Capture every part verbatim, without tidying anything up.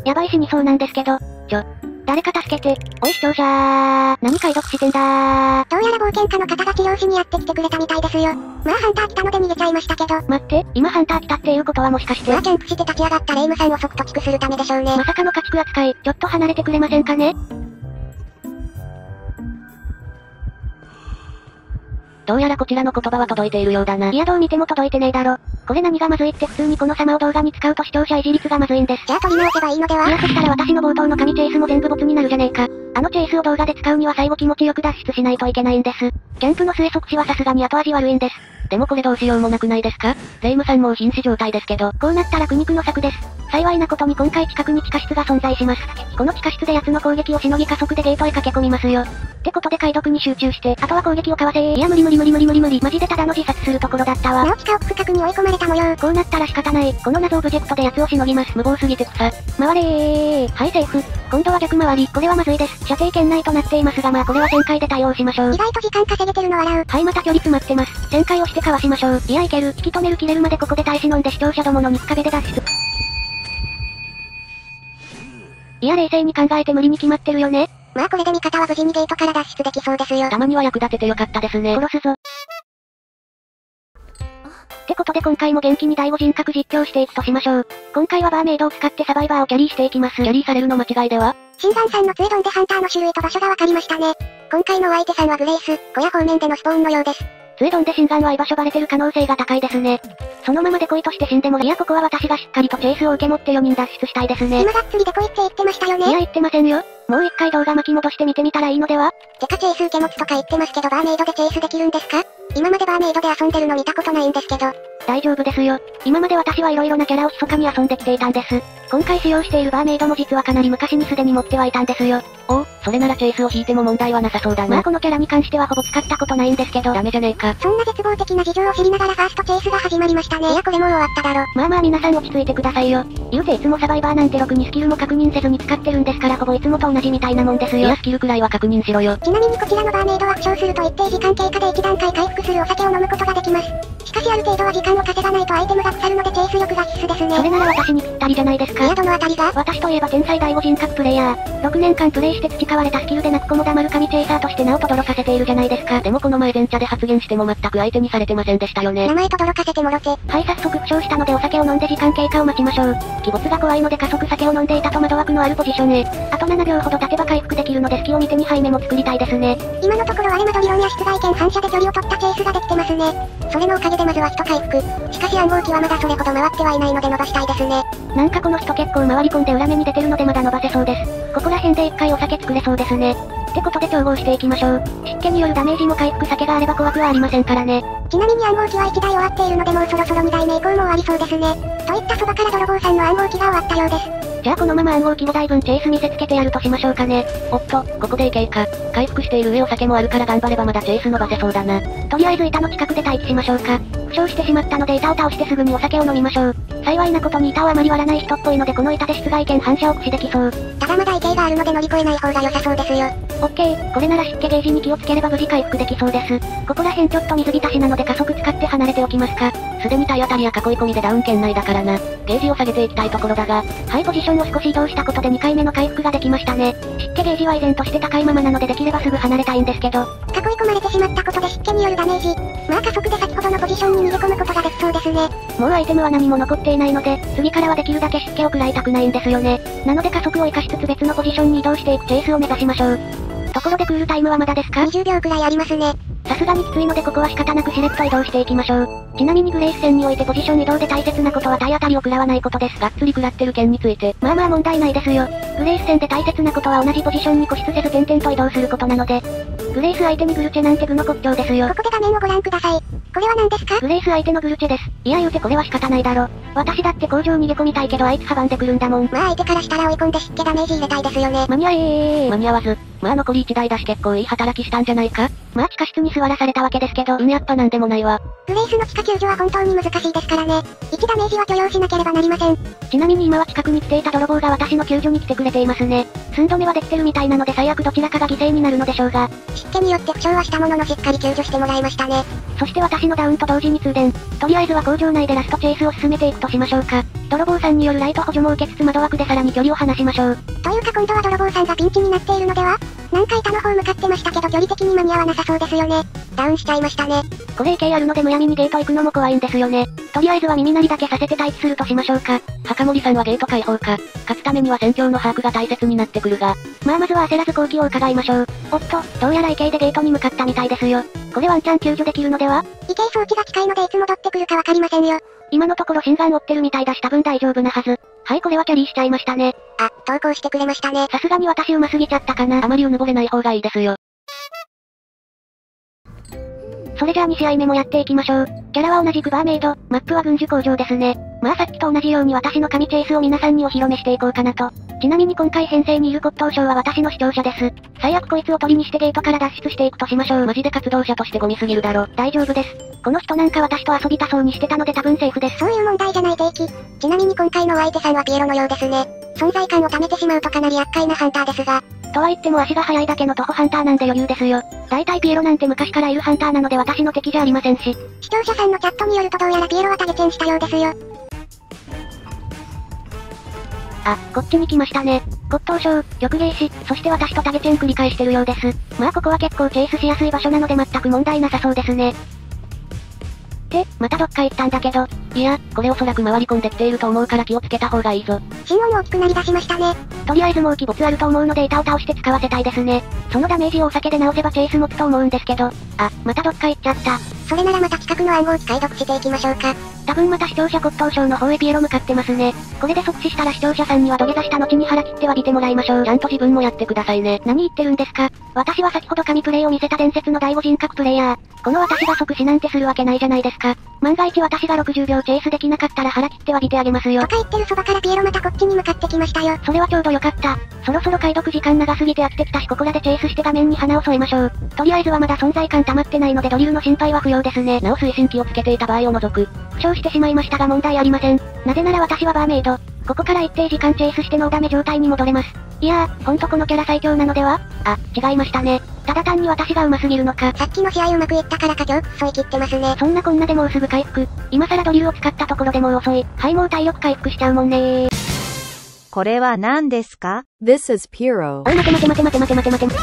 やばい死にそうなんですけど。ちょ。誰か助けて。おい視聴者ー。何解読してんだー。 どうやら冒険家の方が治療しにやってきてくれたみたいですよ。まあハンター来たので逃げちゃいましたけど。 待って、今ハンター来たっていうことはもしかして。 まあキャンプして立ち上がったレイムさんを即と駆逐するためでしょうね。 まさかの家畜扱い、ちょっと離れてくれませんかね。どうやらこちらの言葉は届いているようだな。いやどう見ても届いてねえだろ。これ何がまずいって普通にこの様を動画に使うと視聴者維持率がまずいんです。 じゃあ取り直せばいいのでは。 いやそしたら私の冒頭の神チェイスも全部ボツになるじゃねえか。あのチェイスを動画で使うには最後気持ちよく脱出しないといけないんです。キャンプの末即死はさすがに後味悪いんです。でもこれどうしようもなくないですか？レイムさんもう瀕死状態ですけど。こうなったら苦肉の策です。幸いなことに今回近くに地下室が存在します。この地下室で奴の攻撃をしのぎ加速でゲートへ駆け込みますよ。ってことで解読に集中して、あとは攻撃をかわせー。いや無理無理無理無理無理無理。マジでただの自殺するところだったわ。 なお地下奥深くに追い込まれた模様。 こうなったら仕方ない。この謎オブジェクトで奴をしのぎます。無謀すぎて草。回れー。はいセーフ。今度は逆回り。これはまずいです。射程圏内となっていますがまあこれは旋回で対応しましょう。 意外と時間稼げてるの笑う。 はいまた距離詰まってます。旋回をしてかわしましょう。いやいける。引き止める切れるまでここで耐え忍んで視聴者どもの肉壁で脱出。いや冷静に考えて無理に決まってるよね。 まあこれで味方は無事にゲートから脱出できそうですよ。 たまには役立ててよかったですね。殺すぞ。ってことで今回も元気に第五人格実況していくとしましょう。今回はバーメイドを使ってサバイバーをキャリーしていきます。キャリーされるの間違いでは？ シンガンさんのツードンでハンターの種類と場所が分かりましたね。今回のお相手さんはグレイス、小屋方面でのスポーンのようです。 ツードンで心眼は居場所バレてる可能性が高いですね。そのままデコイとして死んでもいやここは私がしっかりとチェイスを受け持ってよにん脱出したいですね。 今がっつりデコイって言ってましたよね。 いや言ってませんよ。もう一回動画巻き戻してみてみたらいいのでは？ てかチェイス受け持つとか言ってますけどバーメイドでチェイスできるんですか？今までバーメイドで遊んでるの見たことないんですけど。 大丈夫ですよ。今まで私は色々なキャラを密かに遊んできていたんです。今回使用しているバーメイドも実はかなり昔にすでに持ってはいたんですよ。おお、それならチェイスを引いても問題はなさそうだな。まあこのキャラに関してはほぼ使ったことないんですけど。ダメじゃねえか。 そんな絶望的な事情を知りながらファーストチェイスが始まりましたね。いやこれもう終わっただろ。 まあまあ皆さん落ち着いてくださいよ。言うていつもサバイバーなんてろくにスキルも確認せずに使ってるんですからほぼいつもと同じみたいなもんですよ。いやスキルくらいは確認しろよ。 ちなみにこちらのバーメイドは負傷すると一定時間経過でいち段階回復するお酒を飲むことができます。しかしある程度は時間を稼がないとアイテムが腐るのでチェイス力が必須ですね。 それなら私にぴったりじゃないですか。 いやどのあたりが？ 私といえば天才第五人格プレイヤー。ろくねんかんプレイして培われたスキルで泣く子も黙る神チェイサーとして名を轟かせているじゃないですか。でもこの前前茶で発言しても全く相手にされてませんでしたよね。 名前轟かせてもろて。 はい早速負傷したのでお酒を飲んで時間経過を待ちましょう。鬼没が怖いので加速酒を飲んでいたと窓枠のあるポジションへ。あとななびょうほど経てば回復できるので隙を見てにはいめも作りたいですね。 今のところアレマドリロンや室外圏反射で距離を取ったチェイスができてますね。それのおかげでまずは一回復。しかし暗号機はまだそれほど回ってはいないので伸ばしたいですね。 なんかこの人結構回り込んで裏目に出てるのでまだ伸ばせそうです。ここら辺で一回お酒作れそうですね。ってことで調合していきましょう。湿気によるダメージも回復酒があれば怖くはありませんからね。 ちなみに暗号機はいちだい終わっているのでもうそろそろにだいめ以降も終わりそうですね。といったそばから泥棒さんの暗号機が終わったようです。 じゃあこのまま暗号機ごだいぶんチェイス見せつけてやるとしましょうかね。おっと、ここでいけいか。回復している上お酒もあるから頑張ればまだチェイス伸ばせそうだな。とりあえず板の近くで待機しましょうか。負傷してしまったので板を倒してすぐにお酒を飲みましょう。幸いなことに板をあまり割らない人っぽいのでこの板で室外圏反射を駆使できそう。 ただまだ池があるので乗り越えない方が良さそうですよ。 オッケー、これなら湿気ゲージに気をつければ無事回復できそうです。ここら辺ちょっと水浸しなので加速使って離れておきますか。すでに体当たりや囲い込みでダウン圏内だからな。ゲージを下げていきたいところだが、はい、ポジションを少し移動したことでにかいめの回復ができましたね。湿気ゲージは依然として高いままなのでできればすぐ離れたいんですけど。 囲い込まれてしまったことで湿気によるダメージ。まあ加速で先ほどのポジションに逃げ込むことができそうですね。 もうアイテムは何も残っていないので、次からはできるだけ湿気を食らいたくないんですよね。なので加速を生かしつつ別のポジションに移動していくチェイスを目指しましょう。ところでクールタイムはまだですか？ にじゅうびょうくらいありますね。 さすがにきついのでここは仕方なくしれっと移動していきましょう。ちなみにグレイス戦においてポジション移動で大切なことは体当たりを食らわないことです。がっつり食らってる剣について。まあまあ問題ないですよ。グレイス戦で大切なことは同じポジションに固執せず点々と移動することなので。グレイス相手にグルチェなんて具の骨頂ですよ。 ここで画面をご覧ください。これは何ですか？ グレイス相手のグルチェです。いや言うてこれは仕方ないだろ。私だって工場逃げ込みたいけどあいつ阻んでくるんだもん。 まあ相手からしたら追い込んで湿気ダメージ入れたいですよね。 間に合えー。間に合わず。まあ残りいちだいだし結構いい働きしたんじゃないか？まあ地下室に座らされたわけですけど、うんやっぱなんでもないわ。 グレイスの地下救助は本当に難しいですからね。いちダメージは許容しなければなりません。 ちなみに今は近くに来ていた泥棒が私の救助に来てくれていますね。寸止めはできてるみたいなので最悪どちらかが犠牲になるのでしょうが。 湿気によって負傷はしたもののしっかり救助してもらいましたね。 そして私のダウンと同時に通電。とりあえずは工場内でラストチェイスを進めていくとしましょうか。 泥棒さんによるライト補助も受けつつ窓枠でさらに距離を離しましょう。 というか今度は泥棒さんがピンチになっているのでは？なんか板の方向かってましたけど距離的に間に合わなさそうですよね。ダウンしちゃいましたね。 これ エーケー あるのでむやみにゲート行くのも怖いんですよね。とりあえずは耳鳴りだけさせて待機するとしましょうか。墓森さんはゲート開放か。勝つためには戦況の把握が大切になってくるが。まあまずは焦らず後期を伺いましょう。おっと、どうやら エーケー でゲートに向かったみたいですよ。これワンチャン救助できるのでは？ 異形装置が近いのでいつ戻ってくるかわかりませんよ。 今のところ心眼追ってるみたいだし多分大丈夫なはず。はい、これはキャリーしちゃいましたね。 あ、投稿してくれましたね。 さすがに私上手すぎちゃったかな。あまりうぬぼれない方がいいですよ。それじゃあに試合目もやっていきましょう。キャラは同じくバーメイド、マップは軍需工場ですね。まあさっきと同じように私の神チェイスを皆さんにお披露目していこうかなと。ちなみに今回編成にいる骨董賞は私の視聴者です。最悪こいつを鳥にしてゲートから脱出していくとしましょう。マジで活動者としてゴミすぎるだろ。大丈夫です。この人なんか私と遊びたそうにしてたので多分セーフです。 そういう問題じゃない定期。ちなみに今回のお相手さんはピエロのようですね。存在感を貯めてしまうとかなり厄介なハンターですが。 とは言っても足が速いだけの徒歩ハンターなんで余裕ですよ。大体ピエロなんて昔からいるハンターなので私の敵じゃありませんし。 視聴者さんのチャットによるとどうやらピエロはタゲチェンしたようですよ。 あ、こっちに来ましたね。骨董賞、曲芸師、そして私とタゲチェン繰り返してるようです。まあここは結構チェイスしやすい場所なので全く問題なさそうですね。って、またどっか行ったんだけど。いや、これおそらく回り込んできていると思うから気をつけた方がいいぞ。 心音大きくなり出しましたね。 とりあえずもう鬼没あると思うので板を倒して使わせたいですね。そのダメージをお酒で直せばチェイス持つと思うんですけど。あ、またどっか行っちゃった。 それならまた企画の暗号機解読していきましょうか。 多分また視聴者骨董賞の方へピエロ向かってますね。これで即死したら視聴者さんには土下座した後に腹切って詫びてもらいましょう。ちゃんと自分もやってくださいね。何言ってるんですか？私は先ほど神プレイを見せた伝説の第五人格プレイヤー。この私が即死なんてするわけないじゃないですか。万が一私がろくじゅうびょうチェイスできなかったら腹切って詫びてあげますよ。 とか言ってるそばからピエロまたこっちに向かってきましたよ。 それはちょうどよかった。そろそろ解読時間長すぎて飽きてきたしここらでチェイスして画面に花を添えましょう。とりあえずはまだ存在感溜まってないのでドリルの心配は不要ですね。なお推進機をつけていた場合を除く。負傷してしまいましたが問題ありません。なぜなら私はバーメイド。ここから一定時間チェイスしてノーダメ状態に戻れます。いやー、ほんとこのキャラ最強なのでは？あ、違いましたね。ただ単に私が上手すぎるのか。 さっきの試合うまくいったからか今日くそい切ってますね。 そんなこんなでもうすぐ回復。今更ドリルを使ったところでもう遅い。はい、もう体力回復しちゃうもんねー。 これは何ですか？ This is Piero. おい待て待て待て待て待て待て待て。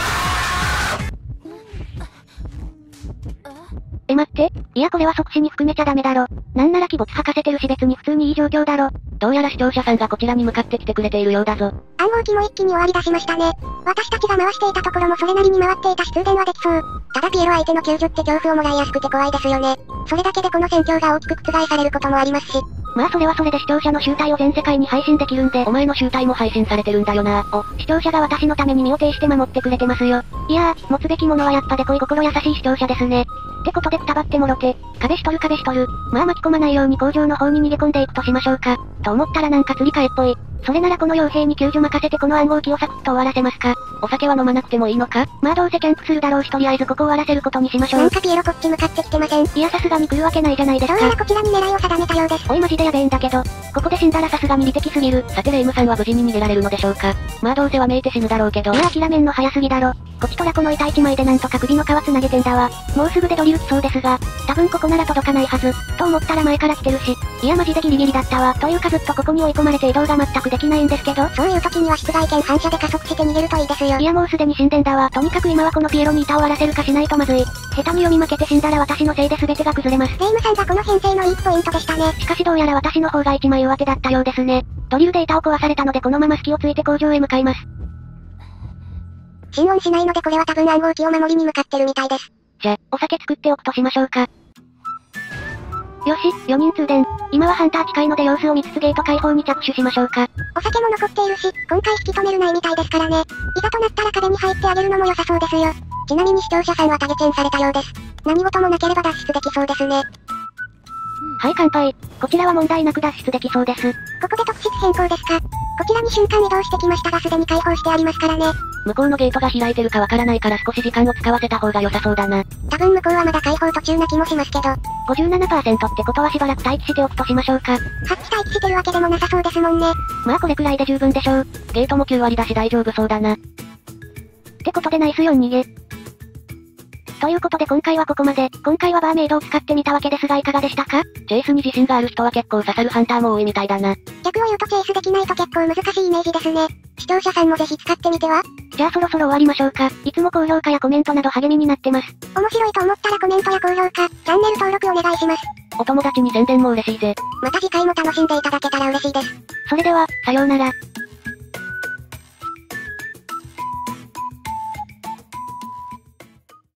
え待って、いやこれは即死に含めちゃダメだろ。なんなら鬼没吐かせてるし別に普通にいい状況だろ。どうやら視聴者さんがこちらに向かってきてくれているようだぞ。 暗号機も一気に終わり出しましたね。私たちが回していたところもそれなりに回っていたし通電はできそう。ただピエロ相手の救助って恐怖をもらいやすくて怖いですよね。それだけでこの戦況が大きく覆されることもありますし。 まあそれはそれで視聴者の集大を全世界に配信できるんで、お前の集大も配信されてるんだよな。お、視聴者が私のために身を挺して守ってくれてますよ。いやー、持つべきものはやっぱで恋心優しい視聴者ですね。ってことでくたばってもろて、壁しとる壁しとる。まあ巻き込まないように工場の方に逃げ込んでいくとしましょうか。と思ったらなんか釣り替えっぽい。それならこの傭兵に救助任せてこの暗号機をサクッと終わらせますか。お酒は飲まなくてもいいのか？まあどうせキャンプするだろうしとりあえずここを終わらせることにしましょう。 なんかピエロこっち向かってきてません。 いやさすがに来るわけないじゃないですか。 どうやらこちらに狙いを定めたようです。 おいマジでやべえんだけど。ここで死んだらさすがに利的すぎる。さてレイムさんは無事に逃げられるのでしょうか。まあどうせはめいて死ぬだろうけど。いや諦めんの早すぎだろ。こちとらこの板一枚でなんとか首の皮つなげてんだわ。もうすぐでドリル来そうですが、多分ここなら届かないはず。と思ったら前から来てるし。いやマジでギリギリだったわ。というかずっとここに追い込まれて移動が全くできないんですけど。 そういう時には出外剣反射で加速して逃げるといいですよ。 いやもうすでに死んでんだわ。とにかく今はこのピエロに板を割らせるかしないとまずい。下手に読み負けて死んだら私のせいで全てが崩れます。 レイムさんがこの編成のいいポイントでしたね。 しかしどうやら私の方が一枚上手だったようですね。ドリルで板を壊されたのでこのまま隙をついて工場へ向かいます。 心音しないのでこれは多分暗号機を守りに向かってるみたいです。 じゃ、お酒作っておくとしましょうか。よし、よにん通電。今はハンター近いので様子を見つつゲート開放に着手しましょうか。 お酒も残っているし、今回引き止めるないみたいですからね。いざとなったら壁に入ってあげるのも良さそうですよ。ちなみに視聴者さんはタゲチェンされたようです。何事もなければ脱出できそうですね。 はい、乾杯。こちらは問題なく脱出できそうです。 ここで特質変更ですか。こちらに瞬間移動してきましたがすでに開放してありますからね。 向こうのゲートが開いてるかわからないから少し時間を使わせた方が良さそうだな。 多分向こうはまだ開放途中な気もしますけど。 ごじゅうななパーセント ってことはしばらく待機しておくとしましょうか。 はっき待機してるわけでもなさそうですもんね。 まあこれくらいで十分でしょう。ゲートもきゅうわりだし大丈夫そうだな。ってことでナイスよん逃げ。 ということで今回はここまで。今回はバーメイドを使ってみたわけですがいかがでしたか？チェイスに自信がある人は結構刺さるハンターも多いみたいだな。 逆を言うとチェイスできないと結構難しいイメージですね。視聴者さんもぜひ使ってみては？ じゃあそろそろ終わりましょうか。いつも高評価やコメントなど励みになってます。 面白いと思ったらコメントや高評価、チャンネル登録お願いします。 お友達に宣伝も嬉しいぜ。 また次回も楽しんでいただけたら嬉しいです。 それでは、さようなら。